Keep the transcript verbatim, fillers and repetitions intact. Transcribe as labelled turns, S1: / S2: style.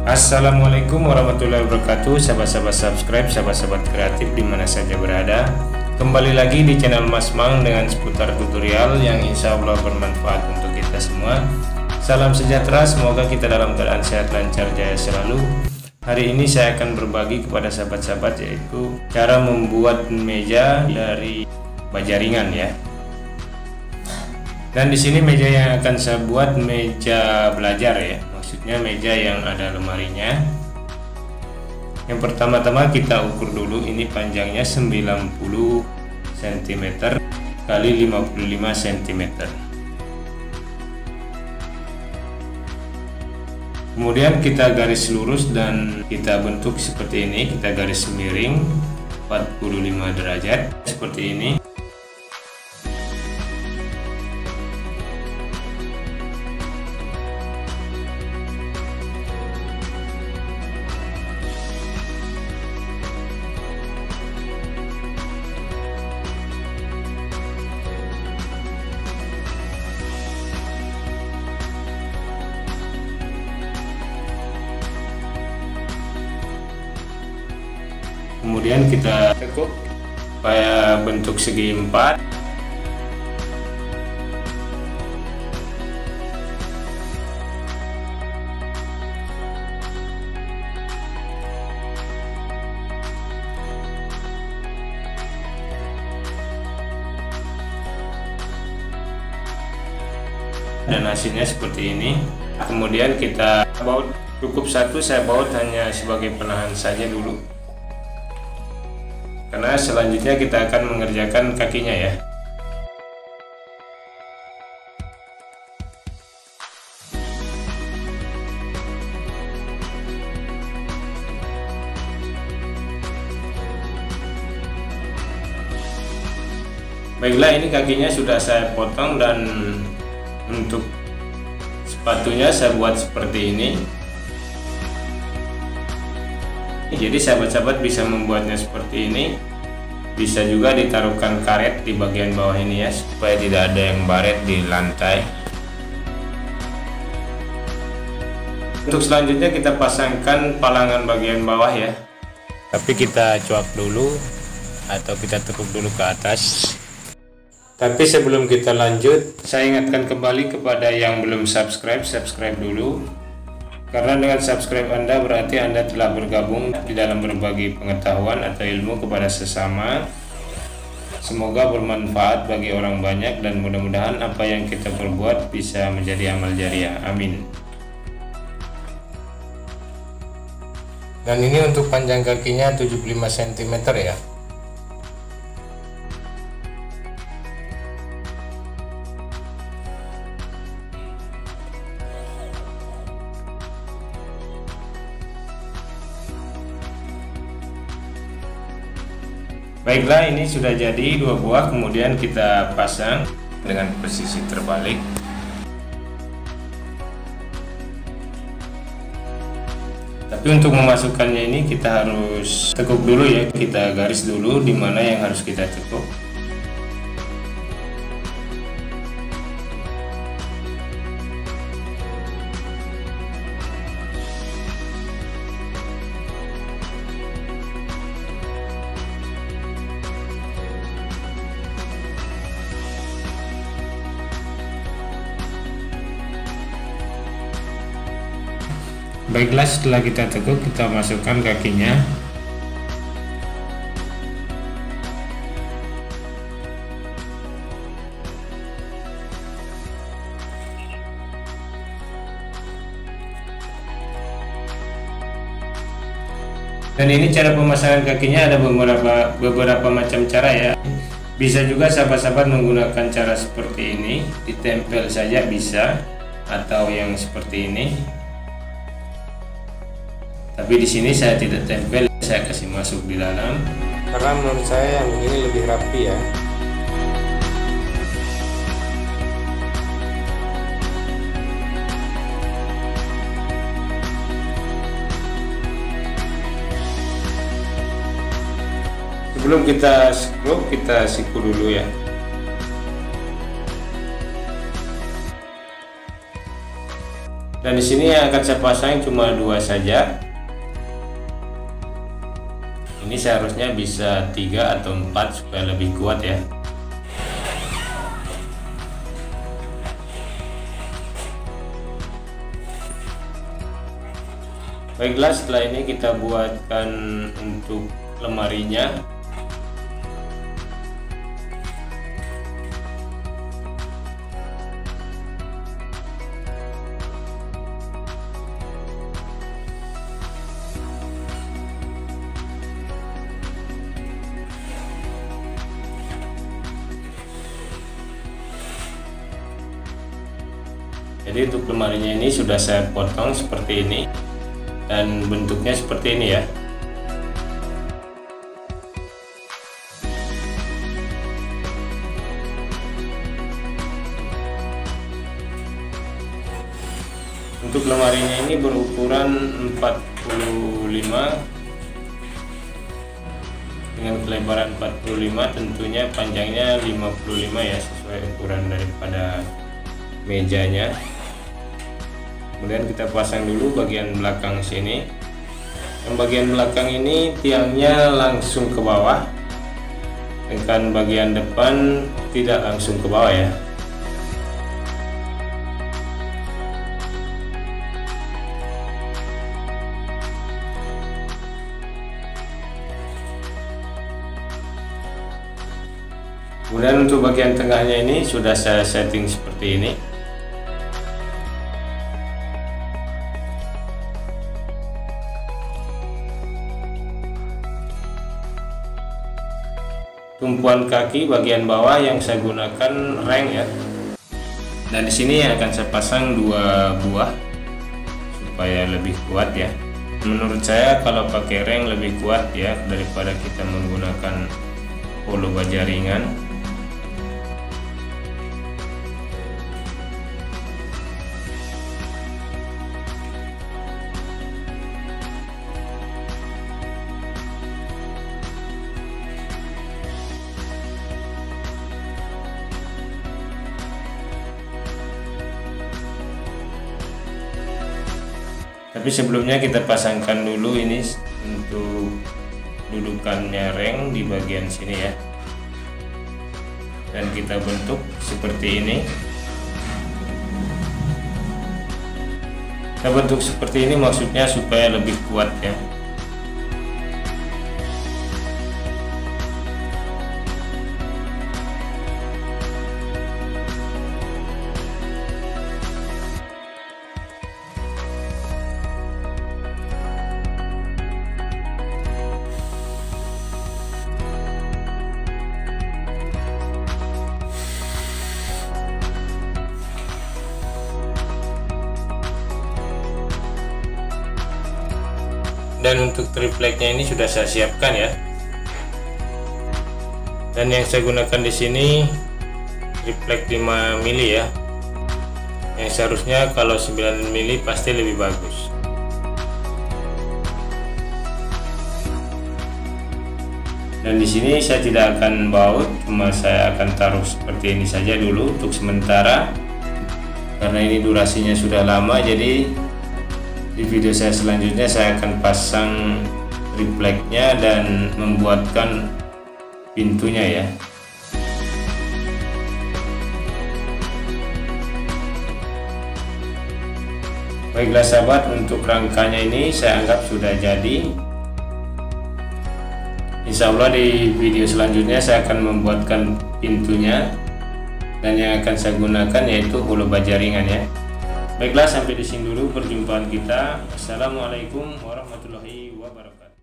S1: Assalamualaikum warahmatullahi wabarakatuh, sahabat-sahabat subscribe, sahabat-sahabat kreatif dimana saja berada. Kembali lagi di channel Mas Mang dengan seputar tutorial yang insya Allah bermanfaat untuk kita semua. Salam sejahtera, semoga kita dalam keadaan sehat, lancar, jaya selalu. Hari ini saya akan berbagi kepada sahabat-sahabat yaitu cara membuat meja dari baja ringan ya. Dan di sini meja yang akan saya buat meja belajar ya. Maksudnya meja yang ada lemarinya. Yang pertama-tama kita ukur dulu, ini panjangnya sembilan puluh sentimeter kali lima puluh lima sentimeter. Kemudian kita garis lurus dan kita bentuk seperti ini, kita garis miring empat puluh lima derajat seperti ini. Kemudian kita tekuk supaya bentuk segi empat. Dan hasilnya seperti ini. Kemudian kita baut, cukup satu, saya baut hanya sebagai penahan saja dulu, karena selanjutnya kita akan mengerjakan kakinya ya. Baiklah, ini kakinya sudah saya potong dan untuk sepatunya saya buat seperti ini. Jadi sahabat-sahabat bisa membuatnya seperti ini. Bisa juga ditaruhkan karet di bagian bawah ini ya, supaya tidak ada yang baret di lantai. Untuk selanjutnya kita pasangkan palangan bagian bawah ya. Tapi kita cuak dulu atau kita tekuk dulu ke atas. Tapi sebelum kita lanjut, saya ingatkan kembali kepada yang belum subscribe, subscribe dulu. Karena dengan subscribe Anda berarti Anda telah bergabung di dalam berbagi pengetahuan atau ilmu kepada sesama. Semoga bermanfaat bagi orang banyak dan mudah-mudahan apa yang kita perbuat bisa menjadi amal jariah. Amin. Dan ini untuk panjang kakinya tujuh puluh lima sentimeter ya. Baiklah, ini sudah jadi dua buah, kemudian kita pasang dengan posisi terbalik. Tapi untuk memasukkannya ini kita harus tekuk dulu ya, kita garis dulu di mana yang harus kita tekuk. Baiklah, setelah kita tekuk kita masukkan kakinya. Dan ini cara pemasangan kakinya ada beberapa beberapa macam cara ya. Bisa juga sahabat-sahabat menggunakan cara seperti ini, ditempel saja bisa, atau yang seperti ini. Tapi di sini saya tidak tempel, saya kasih masuk di dalam. Karena menurut saya yang ini lebih rapi ya. Sebelum kita screw, kita siku dulu ya. Dan di sini yang akan saya pasang cuma dua saja. Ini seharusnya bisa tiga atau empat supaya lebih kuat ya. Baiklah, setelah ini kita buatkan untuk lemarinya. Jadi untuk lemarinya ini sudah saya potong seperti ini dan bentuknya seperti ini ya. Untuk lemarinya ini berukuran empat puluh lima dengan kelebaran empat puluh lima, tentunya panjangnya lima puluh lima ya, sesuai ukuran daripada mejanya. Kemudian kita pasang dulu bagian belakang sini. Yang bagian belakang ini tiangnya langsung ke bawah, sedangkan bagian depan tidak langsung ke bawah ya. Kemudian untuk bagian tengahnya ini sudah saya setting seperti ini. Tumpuan kaki bagian bawah yang saya gunakan reng ya. Dan di sini akan saya pasang dua buah supaya lebih kuat ya. Menurut saya kalau pakai reng lebih kuat ya daripada kita menggunakan holo baja ringan. Tapi sebelumnya kita pasangkan dulu ini untuk dudukannya reng di bagian sini ya. Dan kita bentuk seperti ini. Kita bentuk seperti ini maksudnya supaya lebih kuat ya. Dan untuk tripleknya ini sudah saya siapkan ya. Dan yang saya gunakan di sini triplek lima mili ya. Yang seharusnya kalau sembilan mili pasti lebih bagus. Dan di sini saya tidak akan baut, cuma saya akan taruh seperti ini saja dulu untuk sementara. Karena ini durasinya sudah lama, jadi di video saya selanjutnya saya akan pasang tripleknya dan membuatkan pintunya ya. Baiklah sahabat, untuk rangkanya ini saya anggap sudah jadi. Insya Allah di video selanjutnya saya akan membuatkan pintunya, dan yang akan saya gunakan yaitu holo baja ringan ya. Baiklah, sampai di sini dulu perjumpaan kita. Assalamualaikum warahmatullahi wabarakatuh.